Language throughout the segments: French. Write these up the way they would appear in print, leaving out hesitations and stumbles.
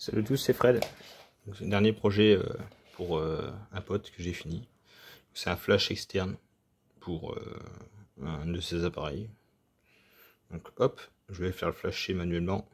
Salut à tous, c'est Fred. C'est le dernier projet pour un pote que j'ai fini. C'est un flash externe pour un de ces appareils. Donc hop, je vais faire le flasher manuellement.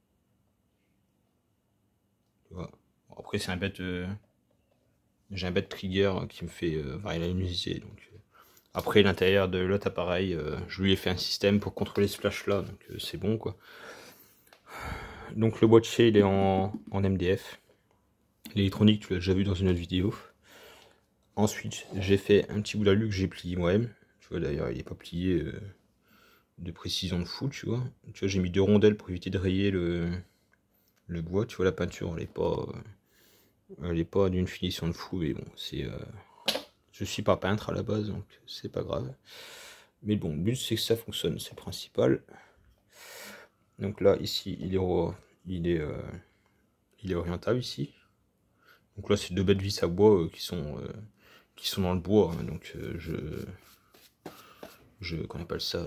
Tu vois. Bon, après c'est un bête, j'ai un bête trigger qui me fait varier la luminosité. Donc après l'intérieur de l'autre appareil, je lui ai fait un système pour contrôler ce flash là, donc c'est bon quoi. Donc le boîtier il est en MDF. L'électronique tu l'as déjà vu dans une autre vidéo. Ensuite, j'ai fait un petit bout d'alu que j'ai plié moi-même. Tu vois, d'ailleurs, il n'est pas plié de précision de fou, tu vois. Tu vois, j'ai mis 2 rondelles pour éviter de rayer le bois. Tu vois, la peinture, elle est pas d'une finition de fou, mais bon, c'est... je suis pas peintre à la base, donc c'est pas grave. Mais bon, le but, c'est que ça fonctionne, c'est le principal. Donc là, ici, il est orientable, ici. Donc là, c'est 2 bêtes vis à bois qui sont dans le bois, hein, donc qu'on appelle ça,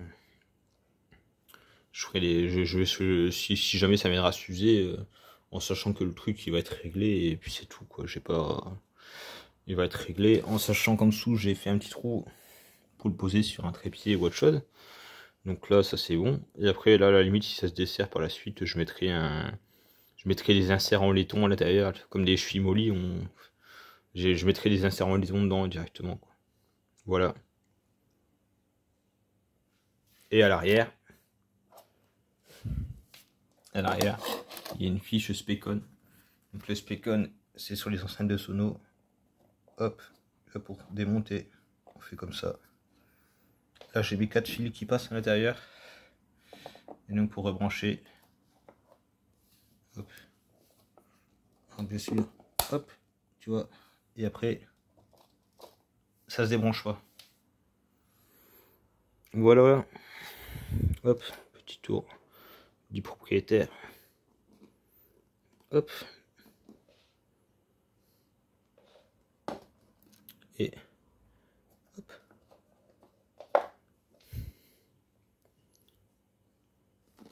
je ferai si jamais ça viendra à s'user, en sachant que le truc il va être réglé et puis c'est tout quoi. J'ai pas, il va être réglé en sachant qu'en dessous j'ai fait un petit trou pour le poser sur un trépied ou autre chose. Donc là ça c'est bon. Et après là à la limite si ça se dessert par la suite, je mettrai des inserts en laiton à l'intérieur comme des chevilles mollies. Je mettrai des inserts en laiton dedans directement quoi. Voilà. Et à l'arrière, il y a une fiche Specon. Donc le Specon, c'est sur les enceintes de sono. Hop, là pour démonter, on fait comme ça. Là j'ai mes 4 fils qui passent à l'intérieur. Et donc pour rebrancher, hop, en dessus, hop, tu vois. Et après, ça se débranche pas. Voilà, hop, petit tour du propriétaire. Hop. Et hop.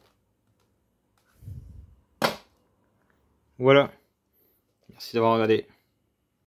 Voilà. Merci d'avoir regardé.